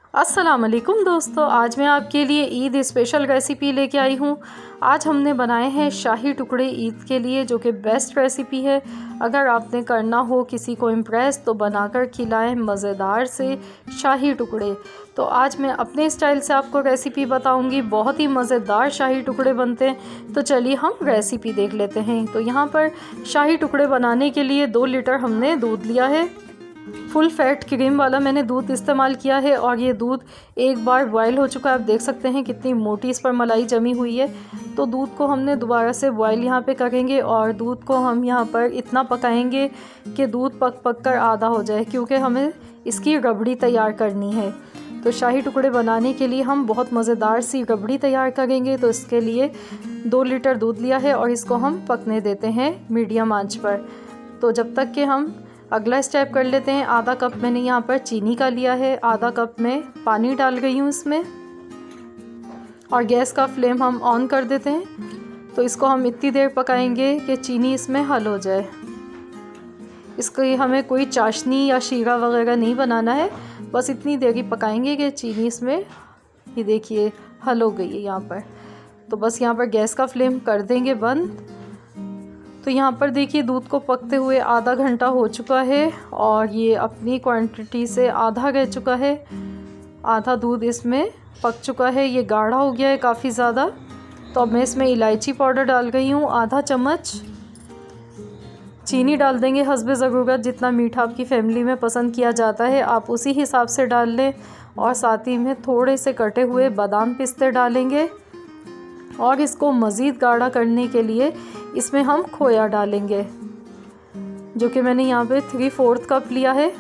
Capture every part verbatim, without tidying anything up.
अस्सलाम वालेकुम दोस्तों, आज मैं आपके लिए ईद स्पेशल रेसिपी लेके आई हूँ। आज हमने बनाए हैं शाही टुकड़े ईद के लिए, जो कि बेस्ट रेसिपी है। अगर आपने करना हो किसी को इम्प्रेस तो बनाकर खिलाएं मज़ेदार से शाही टुकड़े। तो आज मैं अपने स्टाइल से आपको रेसिपी बताऊंगी। बहुत ही मज़ेदार शाही टुकड़े बनते हैं। तो चलिए हम रेसिपी देख लेते हैं। तो यहाँ पर शाही टुकड़े बनाने के लिए दो लीटर हमने दूध लिया है। फुल फैट क्रीम वाला मैंने दूध इस्तेमाल किया है और ये दूध एक बार बॉयल हो चुका है। आप देख सकते हैं कितनी मोटी इस पर मलाई जमी हुई है। तो दूध को हमने दोबारा से बॉयल यहाँ पे करेंगे और दूध को हम यहाँ पर इतना पकाएंगे कि दूध पक पक कर आधा हो जाए, क्योंकि हमें इसकी रबड़ी तैयार करनी है। तो शाही टुकड़े बनाने के लिए हम बहुत मज़ेदार सी रबड़ी तैयार करेंगे। तो इसके लिए दो लीटर दूध लिया है और इसको हम पकने देते हैं मीडियम आंच पर। तो जब तक कि हम अगला स्टेप कर लेते हैं। आधा कप मैंने यहाँ पर चीनी का लिया है, आधा कप में पानी डाल रही हूँ इसमें, और गैस का फ्लेम हम ऑन कर देते हैं। तो इसको हम इतनी देर पकाएंगे कि चीनी इसमें हल हो जाए। इसको हमें कोई चाशनी या शीरा वगैरह नहीं बनाना है, बस इतनी देर ही पकाएंगे कि चीनी इसमें, ये देखिए, हल हो गई है यहाँ पर। तो बस यहाँ पर गैस का फ्लेम कर देंगे बंद। तो यहाँ पर देखिए दूध को पकते हुए आधा घंटा हो चुका है और ये अपनी क्वांटिटी से आधा रह चुका है। आधा दूध इसमें पक चुका है, ये गाढ़ा हो गया है काफ़ी ज़्यादा। तो अब मैं इसमें इलायची पाउडर डाल गई हूँ आधा चम्मच। चीनी डाल देंगे हस्बे ज़रूरत, जितना मीठा आपकी फैमिली में पसंद किया जाता है आप उसी हिसाब से डाल लें। और साथ ही में थोड़े से कटे हुए बादाम पिस्ते डालेंगे। और इसको मज़ीद गाढ़ा करने के लिए इसमें हम खोया डालेंगे, जो कि मैंने यहाँ पे थ्री फोर्थ कप लिया है,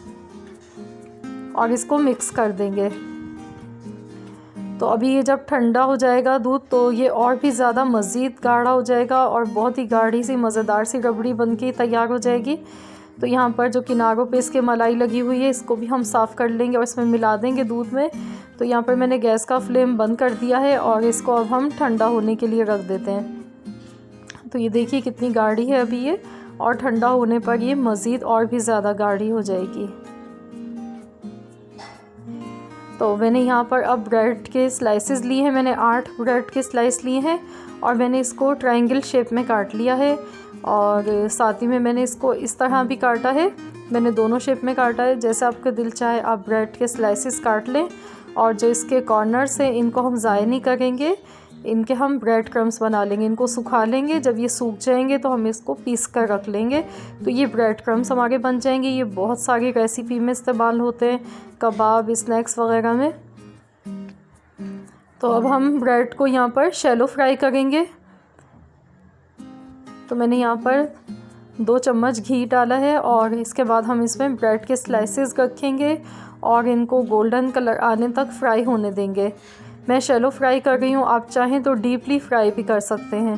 और इसको मिक्स कर देंगे। तो अभी ये जब ठंडा हो जाएगा दूध तो ये और भी ज़्यादा मज़ीद गाढ़ा हो जाएगा और बहुत ही गाढ़ी सी मज़ेदार सी रबड़ी बन के तैयार हो जाएगी। तो यहाँ पर जो किनारों पे इसके मलाई लगी हुई है इसको भी हम साफ़ कर लेंगे और इसमें मिला देंगे दूध में। तो यहाँ पर मैंने गैस का फ्लेम बंद कर दिया है और इसको अब हम ठंडा होने के लिए रख देते हैं। तो ये देखिए कितनी गाढ़ी है अभी ये, और ठंडा होने पर ये मज़ीद और भी ज़्यादा गाढ़ी हो जाएगी। तो मैंने यहाँ पर अब ब्रेड के स्लाइसेस लिए हैं। मैंने आठ ब्रेड के स्लाइस लिए हैं और मैंने इसको ट्रायंगल शेप में काट लिया है। और साथ ही में मैंने इसको इस तरह भी काटा है, मैंने दोनों शेप में काटा है। जैसे आपका दिल चाहे आप ब्रेड के स्लाइसेस काट लें। और जो इसके कॉर्नर्स हैं इनको हम ज़ाया नहीं करेंगे, इनके हम ब्रेड क्रम्स बना लेंगे। इनको सुखा लेंगे, जब ये सूख जाएंगे तो हम इसको पीस कर रख लेंगे। तो ये ब्रेड क्रम्स हमारे बन जाएंगे। ये बहुत सारी रेसिपी में इस्तेमाल होते हैं, कबाब, स्नैक्स वगैरह में। तो अब हम ब्रेड को यहाँ पर शैलो फ्राई करेंगे। तो मैंने यहाँ पर दो चम्मच घी डाला है और इसके बाद हम इसमें ब्रेड के स्लाइसेस रखेंगे और इनको गोल्डन कलर आने तक फ्राई होने देंगे। मैं शैलो फ्राई कर रही हूँ, आप चाहें तो डीपली फ्राई भी कर सकते हैं,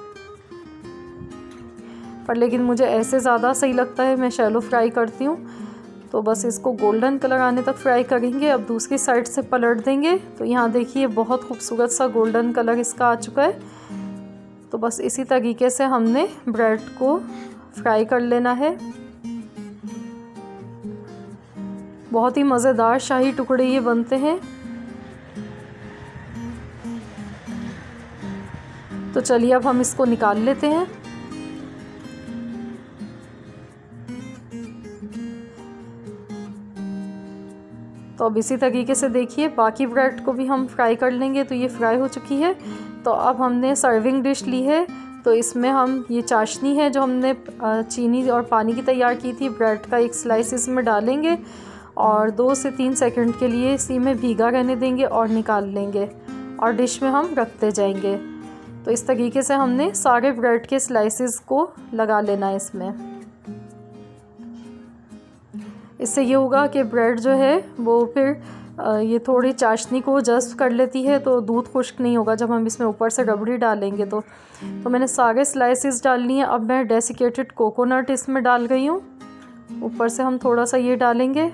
पर लेकिन मुझे ऐसे ज़्यादा सही लगता है, मैं शैलो फ्राई करती हूँ। तो बस इसको गोल्डन कलर आने तक फ्राई करेंगे। अब दूसरी साइड से पलट देंगे। तो यहाँ देखिए बहुत खूबसूरत सा गोल्डन कलर इसका आ चुका है। तो बस इसी तरीके से हमने ब्रेड को फ्राई कर लेना है। बहुत ही मज़ेदार शाही टुकड़े ये बनते हैं। तो चलिए अब हम इसको निकाल लेते हैं। तो अब इसी तरीके से देखिए बाकी ब्रेड को भी हम फ्राई कर लेंगे। तो ये फ्राई हो चुकी है। तो अब हमने सर्विंग डिश ली है। तो इसमें हम ये चाशनी है जो हमने चीनी और पानी की तैयार की थी, ब्रेड का एक स्लाइस इसमें डालेंगे और दो से तीन सेकंड के लिए इसी में भीगा रहने देंगे और निकाल लेंगे और डिश में हम रखते जाएंगे। तो इस तरीके से हमने सारे ब्रेड के स्लाइसेस को लगा लेना है इसमें। इससे ये होगा कि ब्रेड जो है वो फिर ये थोड़ी चाशनी को जस्ट कर लेती है, तो दूध खुश्क नहीं होगा जब हम इसमें ऊपर से रबड़ी डालेंगे। तो तो मैंने सारे स्लाइसेस डाल लिए हैं। अब मैं डेसिकेटेड कोकोनट इसमें डाल गई हूँ। ऊपर से हम थोड़ा सा ये डालेंगे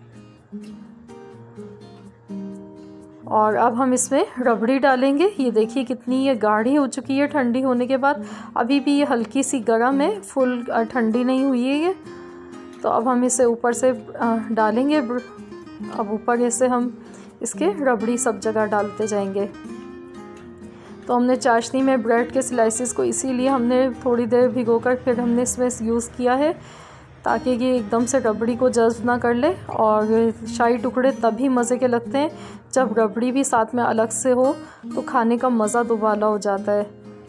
और अब हम इसमें रबड़ी डालेंगे। ये देखिए कितनी ये गाढ़ी हो चुकी है ठंडी होने के बाद। अभी भी ये हल्की सी गर्म है, फुल ठंडी नहीं हुई है ये। तो अब हम इसे ऊपर से डालेंगे अब ऊपर ऐसे हम इसके रबड़ी सब जगह डालते जाएंगे। तो हमने चाशनी में ब्रेड के स्लाइसेस को इसीलिए हमने थोड़ी देर भिगोकर फिर हमने इसमें यूज़ किया है, ताकि ये एकदम से रबड़ी को जज्ब ना कर ले। और शाही टुकड़े तभी मज़े के लगते हैं जब रबड़ी भी साथ में अलग से हो, तो खाने का मज़ा दुबाला हो जाता है।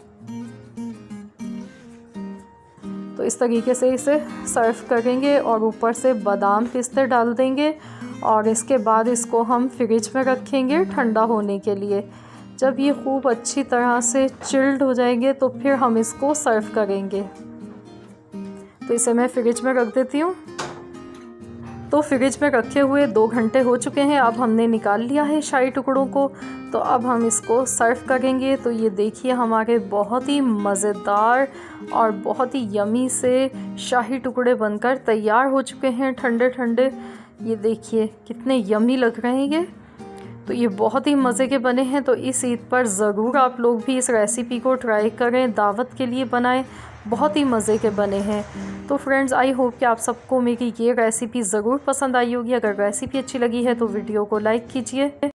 तो इस तरीके से इसे सर्व करेंगे और ऊपर से बादाम पिस्ते डाल देंगे और इसके बाद इसको हम फ्रिज में रखेंगे ठंडा होने के लिए। जब ये खूब अच्छी तरह से चिल्ड हो जाएंगे तो फिर हम इसको सर्व करेंगे। तो इसे मैं फ्रिज में रख देती हूँ। तो फ्रिज में रखे हुए दो घंटे हो चुके हैं। अब हमने निकाल लिया है शाही टुकड़ों को। तो अब हम इसको सर्व करेंगे। तो ये देखिए हमारे बहुत ही मज़ेदार और बहुत ही यमी से शाही टुकड़े बनकर तैयार हो चुके हैं ठंडे ठंडे। ये देखिए कितने यमी लग रहे हैं ये। तो ये बहुत ही मज़े के बने हैं। तो इस ईद पर ज़रूर आप लोग भी इस रेसिपी को ट्राई करें, दावत के लिए बनाएं, बहुत ही मज़े के बने हैं। तो फ्रेंड्स, आई होप कि आप सबको मेरी ये रेसिपी ज़रूर पसंद आई होगी। अगर रेसिपी अच्छी लगी है तो वीडियो को लाइक कीजिए।